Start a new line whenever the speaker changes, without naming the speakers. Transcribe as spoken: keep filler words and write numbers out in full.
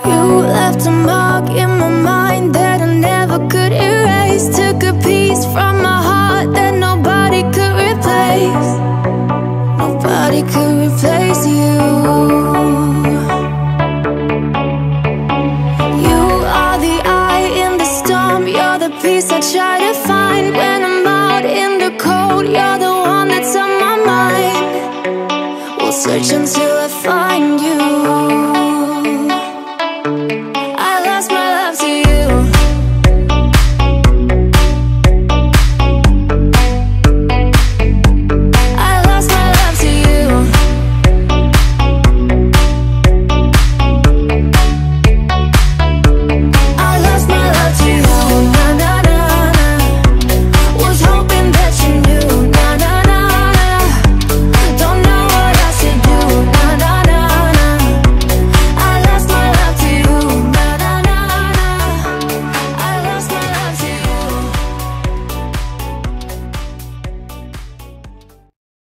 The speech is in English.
You left a mark in my mind that I never could erase. Took a piece from my heart that nobody could replace. Nobody could replace you. You are the eye in the storm. You're the peace I try to find when I'm out in the cold. You're the one that's on my mind. We'll search until